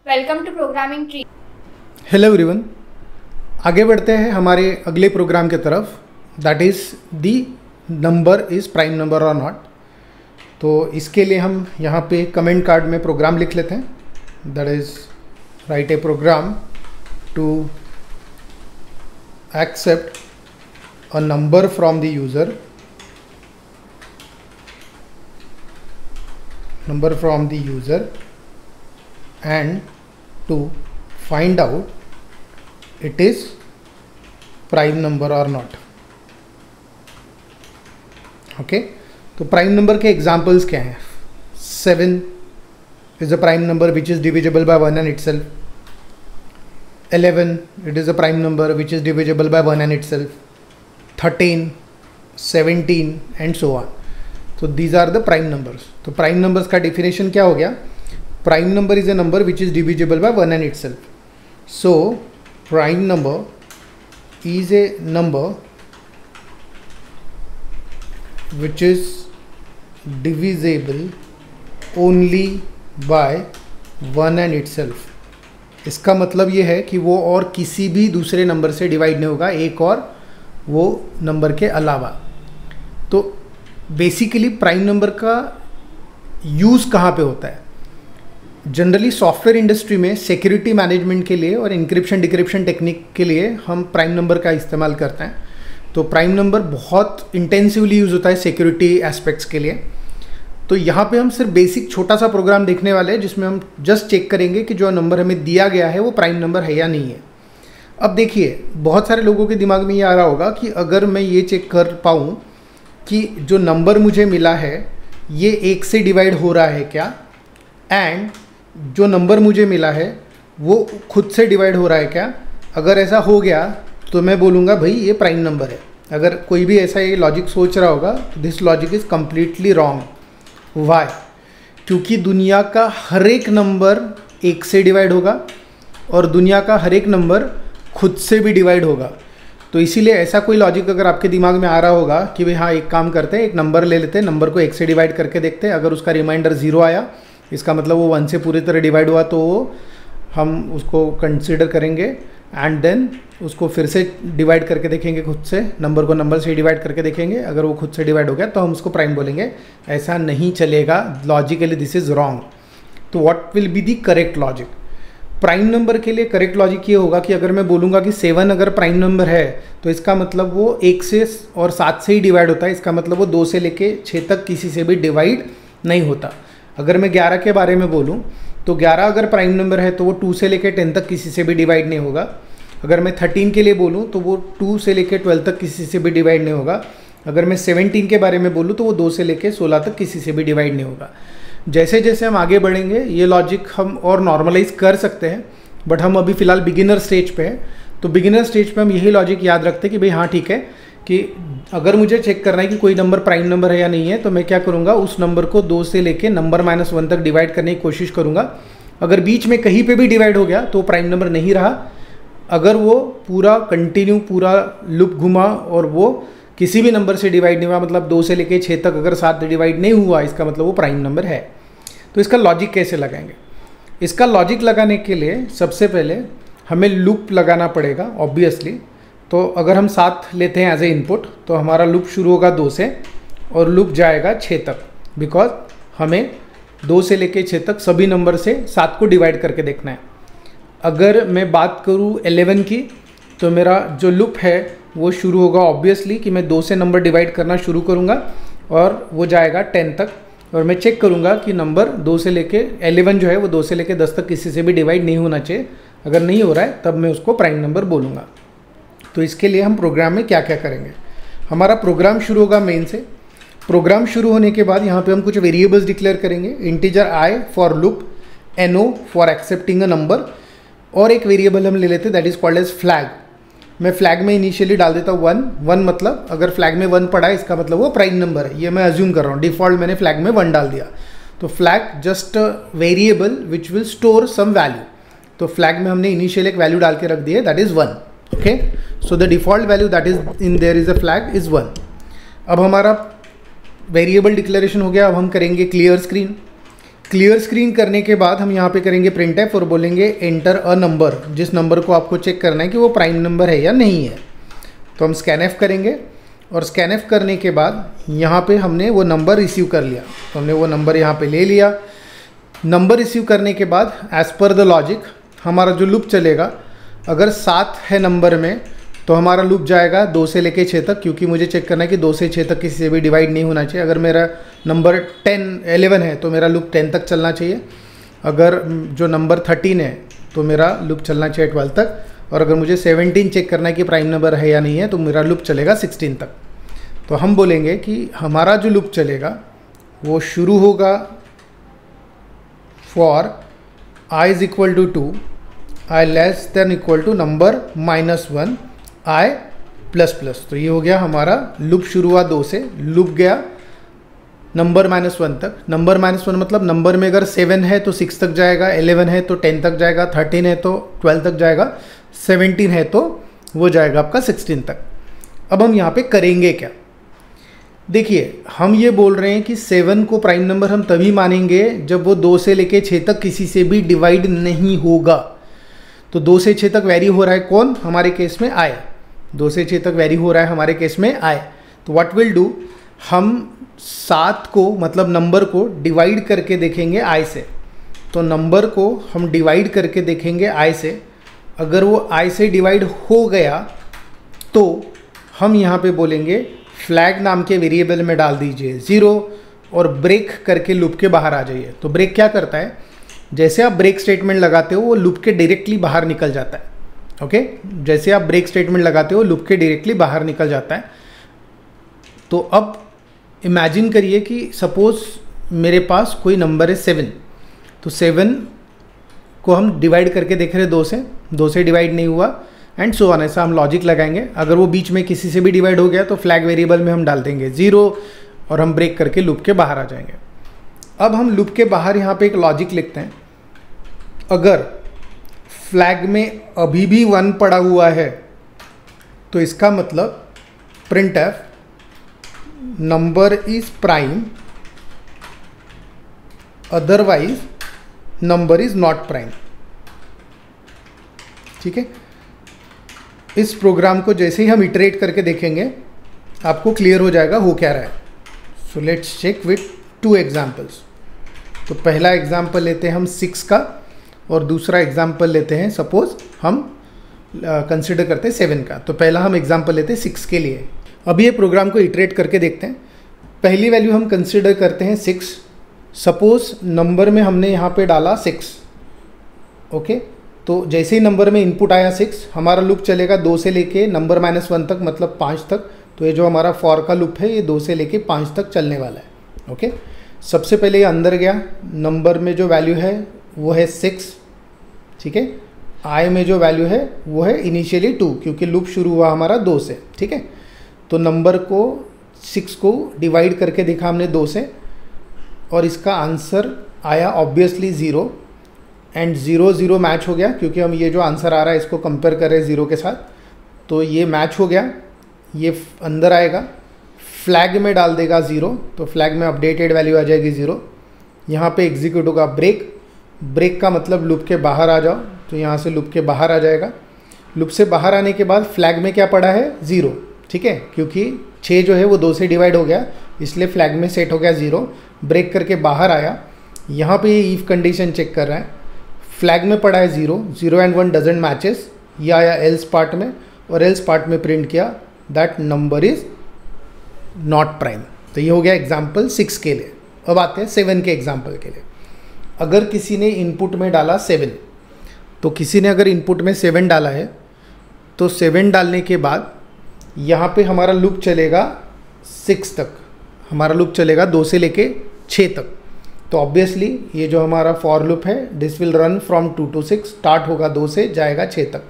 Welcome to programming tree. Hello everyone, आगे बढ़ते हैं हमारे अगले प्रोग्राम की तरफ। That is the number is prime number और नॉट। तो इसके लिए हम यहाँ पे कमेंट कार्ड में प्रोग्राम लिख लेते हैं। That is write a program to accept a number from the user, number from the user and to find out it is prime number or not. Okay, तो प्राइम नंबर के examples क्या हैं? 7 is a prime number which is divisible by 1 and itself. 11, it is a prime number which is divisible by 1 and itself. 13, 17 and so on. तो these are the prime numbers. तो prime numbers का definition क्या हो गया? Prime number is a number which is divisible by 1 and itself. So prime number is a number which is divisible only by 1 and itself. इसका मतलब ये है कि वो और किसी भी दूसरे नंबर से डिवाइड नहीं होगा, एक और वो नंबर के अलावा। तो बेसिकली प्राइम नंबर का यूज़ कहाँ पे होता है? जनरली सॉफ्टवेयर इंडस्ट्री में सिक्योरिटी मैनेजमेंट के लिए और इंक्रिप्शन डिक्रिप्शन टेक्निक के लिए हम प्राइम नंबर का इस्तेमाल करते हैं। तो प्राइम नंबर बहुत इंटेंसिवली यूज़ होता है सिक्योरिटी एस्पेक्ट्स के लिए। तो यहाँ पे हम सिर्फ बेसिक छोटा सा प्रोग्राम देखने वाले हैं जिसमें हम जस्ट चेक करेंगे कि जो नंबर हमें दिया गया है वो प्राइम नंबर है या नहीं है। अब देखिए, बहुत सारे लोगों के दिमाग में ये आ रहा होगा कि अगर मैं ये चेक कर पाऊँ कि जो नंबर मुझे मिला है ये 1 से डिवाइड हो रहा है क्या, एंड जो नंबर मुझे मिला है वो खुद से डिवाइड हो रहा है क्या। अगर ऐसा हो गया तो मैं बोलूँगा भाई ये प्राइम नंबर है। अगर कोई भी ऐसा ये लॉजिक सोच रहा होगा, this logic is completely wrong. Why? क्योंकि दुनिया का हर एक नंबर 1 से डिवाइड होगा और दुनिया का हर एक नंबर खुद से भी डिवाइड होगा। तो इसीलिए ऐसा कोई लॉजिक अगर आपके दिमाग में आ रहा होगा कि भाई हाँ, एक काम करते हैं, एक नंबर ले लेते हैं, नंबर को 1 से डिवाइड करके देखते हैं, अगर उसका रिमाइंडर 0 आया इसका मतलब वो 1 से पूरी तरह डिवाइड हुआ, तो हम उसको कंसिडर करेंगे एंड देन उसको फिर से डिवाइड करके देखेंगे खुद से, नंबर को नंबर से डिवाइड करके देखेंगे। अगर वो खुद से डिवाइड हो गया तो हम उसको प्राइम बोलेंगे। ऐसा नहीं चलेगा, लॉजिकली दिस इज़ रॉन्ग। तो what will be the correct logic? Prime number के लिए करेक्ट लॉजिक ये होगा कि अगर मैं बोलूँगा कि 7 अगर प्राइम नंबर है तो इसका मतलब वो 1 से और 7 से ही डिवाइड होता है। इसका मतलब वो 2 से लेके 6 तक किसी से भी डिवाइड नहीं होता। अगर मैं 11 के बारे में बोलूँ तो 11 अगर प्राइम नंबर है तो वो 2 से लेके 10 तक किसी से भी डिवाइड नहीं होगा। अगर मैं 13 के लिए बोलूँ तो वो 2 से लेके 12 तक किसी से भी डिवाइड नहीं होगा। अगर मैं 17 के बारे में बोलूँ तो वो 2 से लेके 16 तक किसी से भी डिवाइड नहीं होगा। जैसे जैसे हम आगे बढ़ेंगे ये लॉजिक हम और नॉर्मलाइज कर सकते हैं, बट हम अभी फ़िलहाल बिगिनर स्टेज पे हैं। तो बिगिनर स्टेज पे हम यही लॉजिक याद रखते हैं कि भाई हाँ ठीक है, कि अगर मुझे चेक करना है कि कोई नंबर प्राइम नंबर है या नहीं है तो मैं क्या करूँगा, उस नंबर को 2 से लेके नंबर -1 तक डिवाइड करने की कोशिश करूँगा। अगर बीच में कहीं पर भी डिवाइड हो गया तो प्राइम नंबर नहीं रहा। अगर वो पूरा कंटिन्यू पूरा लूप घुमा और वो किसी भी नंबर से डिवाइड नहीं हुआ, मतलब 2 से लेके 6 तक अगर 7 डिवाइड नहीं हुआ, इसका मतलब वो प्राइम नंबर है। तो इसका लॉजिक कैसे लगाएंगे? इसका लॉजिक लगाने के लिए सबसे पहले हमें लूप लगाना पड़ेगा ऑब्वियसली। तो अगर हम 7 लेते हैं एज ए इनपुट तो हमारा लूप शुरू होगा 2 से और लूप जाएगा 6 तक, बिकॉज हमें 2 से लेके 6 तक सभी नंबर से 7 को डिवाइड करके देखना है। अगर मैं बात करूँ 11 की तो मेरा जो लूप है वो शुरू होगा ऑब्वियसली कि मैं 2 से नंबर डिवाइड करना शुरू करूँगा और वो जाएगा 10 तक, और मैं चेक करूँगा कि नंबर 2 से लेके 11 जो है वो 2 से लेके 10 तक किसी से भी डिवाइड नहीं होना चाहिए। अगर नहीं हो रहा है तब मैं उसको प्राइम नंबर बोलूँगा। तो इसके लिए हम प्रोग्राम में क्या क्या करेंगे? हमारा प्रोग्राम शुरू होगा मेन से। प्रोग्राम शुरू होने के बाद यहाँ पे हम कुछ वेरिएबल्स डिक्लेयर करेंगे। Integer i for loop, NO for accepting a number, और एक वेरिएबल हम ले लेते हैं that is called as flag. मैं फ्लैग में इनिशियली डाल देता हूँ 1 मतलब अगर फ्लैग में 1 पड़ा है इसका मतलब वो प्राइम नंबर है। ये मैं अज्यूम कर रहा हूँ, डिफ़ॉल्ट मैंने फ्लैग में 1 डाल दिया। तो flag just variable which will store some value. तो फ्लैग में हमने इनिशियल एक वैल्यू डाल के रख दी है that is 1। Okay, so the default value that is in there is a flag is 1। अब हमारा वेरिएबल डिक्लेरेशन हो गया। अब हम करेंगे क्लियर स्क्रीन। क्लियर स्क्रीन करने के बाद हम यहाँ पे करेंगे प्रिंट एफ और बोलेंगे एंटर अ नंबर, जिस नंबर को आपको चेक करना है कि वो प्राइम नंबर है या नहीं है। तो हम स्कैन एफ करेंगे और स्कैन एफ करने के बाद यहाँ पे हमने वो नंबर रिसीव कर लिया, तो हमने वो नंबर यहाँ पे ले लिया। नंबर रिसीव करने के बाद एज़ पर द लॉजिक हमारा जो लूप चलेगा, अगर 7 है नंबर में तो हमारा लूप जाएगा 2 से लेके 6 तक, क्योंकि मुझे चेक करना है कि 2 से 6 तक किसी से भी डिवाइड नहीं होना चाहिए। अगर मेरा नंबर 11 है तो मेरा लूप 10 तक चलना चाहिए। अगर जो नंबर 13 है तो मेरा लूप चलना चाहिए 12 तक। और अगर मुझे 17 चेक करना है कि प्राइम नंबर है या नहीं है तो मेरा लूप चलेगा 16 तक। तो हम बोलेंगे कि हमारा जो लूप चलेगा वो शुरू होगा for i is equal to 2, i less than equal to number -1 i ++। तो ये हो गया हमारा लूप शुरू हुआ 2 से, लूप गया नंबर -1 तक। नंबर -1 मतलब नंबर में अगर 7 है तो 6 तक जाएगा, 11 है तो 10 तक जाएगा, 13 है तो 12 तक जाएगा, 17 है तो वो जाएगा आपका 16 तक। अब हम यहाँ पे करेंगे क्या, देखिए हम ये बोल रहे हैं कि 7 को प्राइम नंबर हम तभी मानेंगे जब वो 2 से लेके 6 तक किसी से भी डिवाइड नहीं होगा। तो 2 से 6 तक वेरी हो रहा है कौन, हमारे केस में i। 2 से 6 तक वेरी हो रहा है हमारे केस में i। तो व्हाट विल डू, हम 7 को मतलब नंबर को डिवाइड करके देखेंगे i से। तो नंबर को हम डिवाइड करके देखेंगे i से। अगर वो i से डिवाइड हो गया तो हम यहाँ पे बोलेंगे फ्लैग नाम के वेरिएबल में डाल दीजिए 0 और ब्रेक करके लूप के बाहर आ जाइए। तो ब्रेक क्या करता है, जैसे आप ब्रेक स्टेटमेंट लगाते हो वो लूप के डायरेक्टली बाहर निकल जाता है। ओके, जैसे आप ब्रेक स्टेटमेंट लगाते हो लूप के डायरेक्टली बाहर निकल जाता है। तो अब इमेजिन करिए कि सपोज मेरे पास कोई नंबर है 7, तो 7 को हम डिवाइड करके देख रहे हैं 2 से डिवाइड नहीं हुआ एंड सो ऑन। ऐसा हम लॉजिक लगाएंगे। अगर वो बीच में किसी से भी डिवाइड हो गया तो फ्लैग वेरिएबल में हम डाल देंगे 0 और हम ब्रेक करके लूप के बाहर आ जाएंगे। अब हम लूप के बाहर यहाँ पे एक लॉजिक लिखते हैं, अगर फ्लैग में अभी भी 1 पड़ा हुआ है तो इसका मतलब print f number is prime, otherwise number is not prime. ठीक है, इस प्रोग्राम को जैसे ही हम इटरेट करके देखेंगे आपको क्लियर हो जाएगा हो क्या रहा है। So let's check with 2 examples. तो पहला एग्जाम्पल लेते हैं हम 6 का और दूसरा एग्जाम्पल लेते हैं सपोज हम कंसिडर करते हैं 7 का। तो पहला हम एग्जाम्पल लेते हैं 6 के लिए। अभी ये प्रोग्राम को इटरेट करके देखते हैं। पहली वैल्यू हम कंसिडर करते हैं 6। सपोज नंबर में हमने यहाँ पे डाला 6। ओके, तो जैसे ही नंबर में इनपुट आया 6, हमारा लूप चलेगा 2 से लेके नंबर -1 तक मतलब 5 तक। तो ये जो हमारा फॉर का लूप है ये 2 से लेके 5 तक चलने वाला है। ओके, सबसे पहले ये अंदर गया, नंबर में जो वैल्यू है वो है 6। ठीक है, i में जो वैल्यू है वो है इनिशियली 2, क्योंकि लूप शुरू हुआ हमारा 2 से। ठीक है, तो नंबर को 6 को डिवाइड करके देखा हमने 2 से और इसका आंसर आया ऑब्वियसली 0 एंड 0 0 मैच हो गया, क्योंकि हम ये जो आंसर आ रहा है इसको कंपेयर कर रहे हैं 0 के साथ। तो ये मैच हो गया, ये अंदर आएगा, फ्लैग में डाल देगा 0, तो फ्लैग में अपडेटेड वैल्यू आ जाएगी 0। यहाँ पे एग्जीक्यूट होगा ब्रेक। ब्रेक का मतलब लूप के बाहर आ जाओ, तो यहाँ से लूप के बाहर आ जाएगा। लूप से बाहर आने के बाद फ्लैग में क्या पड़ा है 0। ठीक है, क्योंकि 6 जो है वो 2 से डिवाइड हो गया इसलिए फ्लैग में सेट हो गया 0। ब्रेक करके बाहर आया, यहाँ पे ये ईफ कंडीशन चेक कर रहा है, फ्लैग में पड़ा है 0, 0 एंड 1 डजेंट मैचेस। ये आया एल्स पार्ट में और एल्स पार्ट में प्रिंट किया that number is not prime. तो ये हो गया एग्जाम्पल 6 के लिए। अब आते हैं 7 के एग्जाम्पल के लिए। अगर किसी ने इनपुट में डाला 7, तो किसी ने अगर इनपुट में 7 डाला है तो 7 डालने के बाद यहाँ पे हमारा लूप चलेगा 6 तक। हमारा लूप चलेगा 2 से लेके 6 तक। तो ऑब्वियसली ये जो हमारा फॉर लूप है this will run from 2 to 6, start होगा 2 से जाएगा 6 तक।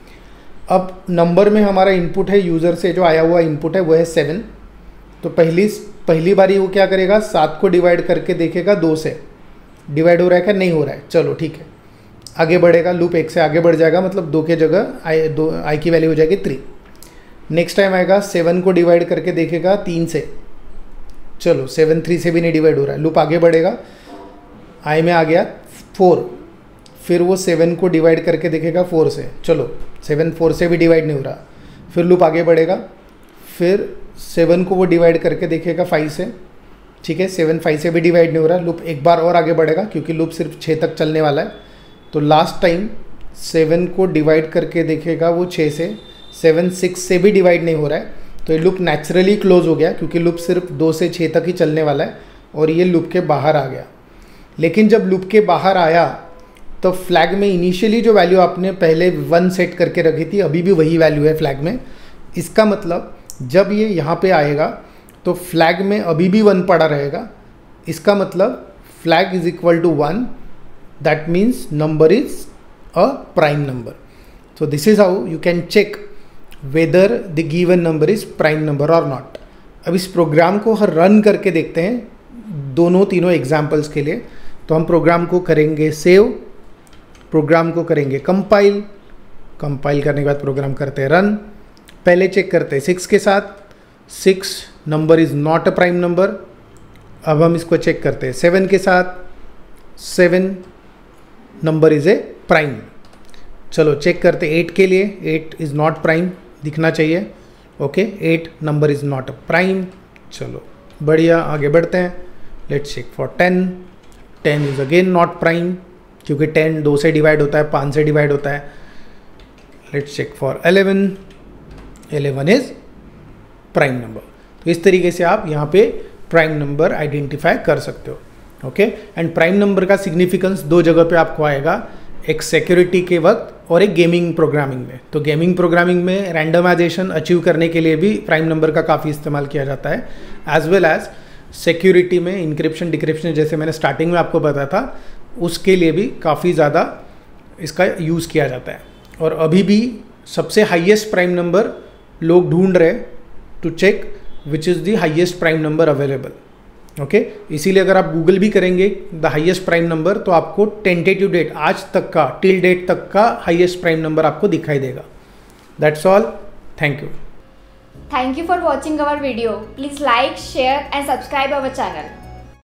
अब नंबर में हमारा इनपुट है, यूज़र से जो आया हुआ इनपुट है वो है 7। तो पहली बारी वो क्या करेगा, 7 को डिवाइड करके देखेगा 2 से डिवाइड हो रहा है क्या, नहीं हो रहा है, चलो ठीक है, आगे बढ़ेगा, लूप 1 से आगे बढ़ जाएगा, मतलब 2 के जगह आई की वैल्यू हो जाएगी 3। नेक्स्ट टाइम आएगा 7 को डिवाइड करके देखेगा 3 से, चलो 7 3 से भी नहीं डिवाइड हो रहा है, लूप आगे बढ़ेगा, आई में आ गया 4, फिर वो 7 को डिवाइड करके देखेगा 4 से, चलो 7 4 से भी डिवाइड नहीं हो रहा, फिर लूप आगे बढ़ेगा, फिर 7 को वो डिवाइड करके देखेगा 5 से, ठीक है 7 5 से भी डिवाइड नहीं हो रहा, लूप एक बार और आगे बढ़ेगा क्योंकि लूप सिर्फ 6 तक चलने वाला है, तो लास्ट टाइम 7 को डिवाइड करके देखेगा वो 6 से, 7 6 से भी डिवाइड नहीं हो रहा है, तो ये लूप नेचुरली क्लोज हो गया क्योंकि लूप सिर्फ 2 से 6 तक ही चलने वाला है और ये लूप के बाहर आ गया। लेकिन जब लूप के बाहर आया तो फ्लैग में इनिशियली जो वैल्यू आपने पहले 1 सेट करके रखी थी अभी भी वही वैल्यू है फ्लैग में। इसका मतलब जब ये यहाँ पे आएगा तो फ्लैग में अभी भी 1 पड़ा रहेगा, इसका मतलब flag is equal to 1, that means number is a prime number. So this is how you can check whether the given number is prime number और नॉट। अब इस प्रोग्राम को रन करके देखते हैं दोनों तीनों एग्जाम्पल्स के लिए। तो हम प्रोग्राम को करेंगे सेव, प्रोग्राम को करेंगे कंपाइल, कंपाइल करने के बाद प्रोग्राम करते हैं रन। पहले चेक करते हैं 6 के साथ, 6 number is not a prime number. अब हम इसको चेक करते हैं 7 के साथ, 7 नंबर इज़ ए प्राइम। चलो चेक करते हैं 8 के लिए, 8 इज़ नॉट प्राइम दिखना चाहिए, okay 8 number is not a prime. चलो बढ़िया आगे बढ़ते हैं। Let's check for 10, 10 is again not prime क्योंकि 10 2 से डिवाइड होता है, 5 से डिवाइड होता है। Let's check for 11, 11 is prime number. तो इस तरीके से आप यहाँ पे प्राइम नंबर आइडेंटिफाई कर सकते हो, ओके। एंड प्राइम नंबर का सिग्निफिकेंस 2 जगह पे आपको आएगा, एक सिक्योरिटी के वक्त और एक गेमिंग प्रोग्रामिंग में। तो गेमिंग प्रोग्रामिंग में रैंडमाइजेशन अचीव करने के लिए भी प्राइम नंबर का काफ़ी इस्तेमाल किया जाता है, एज वेल एज सिक्योरिटी में इंक्रिप्शन डिक्रिप्शन जैसे मैंने स्टार्टिंग में आपको बताया था, उसके लिए भी काफ़ी ज़्यादा इसका यूज़ किया जाता है। और अभी भी सबसे हाईएस्ट प्राइम नंबर लोग ढूंढ रहे to check which is the highest prime number available, okay. इसीलिए अगर आप गूगल भी करेंगे द हाईएस्ट प्राइम नंबर तो आपको टेंटेटिव डेट आज तक का टिल डेट तक का हाईएस्ट प्राइम नंबर आपको दिखाई देगा। That's all, thank you. Thank you for watching our video. Please like, share and subscribe our channel.